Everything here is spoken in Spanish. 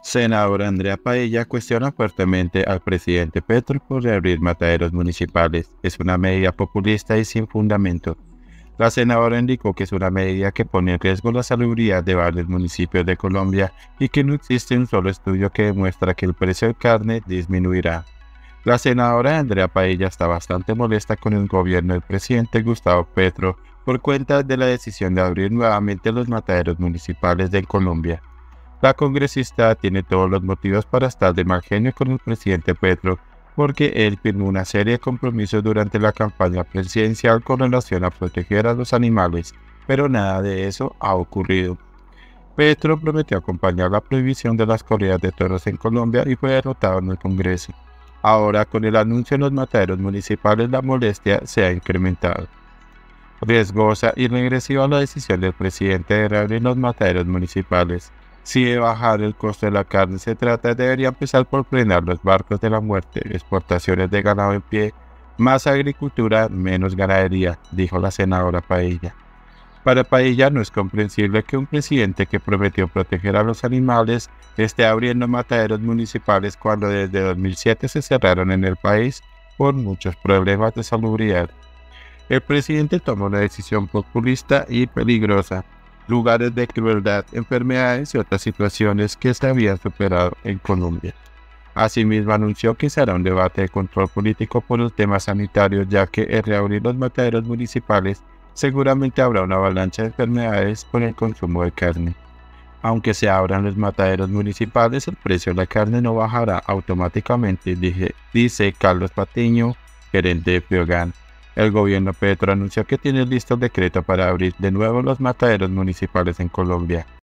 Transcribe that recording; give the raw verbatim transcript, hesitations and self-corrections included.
Senadora Andrea Paella cuestiona fuertemente al presidente Petro por reabrir mataderos municipales. Es una medida populista y sin fundamento. La senadora indicó que es una medida que pone en riesgo la salubridad de varios municipios de Colombia y que no existe un solo estudio que demuestra que el precio de carne disminuirá. La senadora Andrea Paella está bastante molesta con el gobierno del presidente Gustavo Petro por cuenta de la decisión de abrir nuevamente los mataderos municipales de Colombia. La congresista tiene todos los motivos para estar de mal genio con el presidente Petro, porque él firmó una serie de compromisos durante la campaña presidencial con relación a proteger a los animales, pero nada de eso ha ocurrido. Petro prometió acompañar la prohibición de las corridas de toros en Colombia y fue derrotado en el Congreso. Ahora, con el anuncio de los mataderos municipales, la molestia se ha incrementado. Riesgosa y regresiva la decisión del presidente de reabrir los mataderos municipales. Si de bajar el costo de la carne se trata, debería empezar por frenar los barcos de la muerte, exportaciones de ganado en pie, más agricultura, menos ganadería, dijo la senadora Paella. Para Paella no es comprensible que un presidente que prometió proteger a los animales esté abriendo mataderos municipales cuando desde dos mil siete se cerraron en el país por muchos problemas de salubridad. El presidente tomó una decisión populista y peligrosa. Lugares de crueldad, enfermedades y otras situaciones que se habían superado en Colombia. Asimismo, anunció que se hará un debate de control político por los temas sanitarios, ya que al reabrir los mataderos municipales seguramente habrá una avalancha de enfermedades por el consumo de carne. Aunque se abran los mataderos municipales, el precio de la carne no bajará automáticamente, dice, dice Carlos Patiño, gerente de Priogan. El gobierno Petro anunció que tiene listo el decreto para abrir de nuevo los mataderos municipales en Colombia.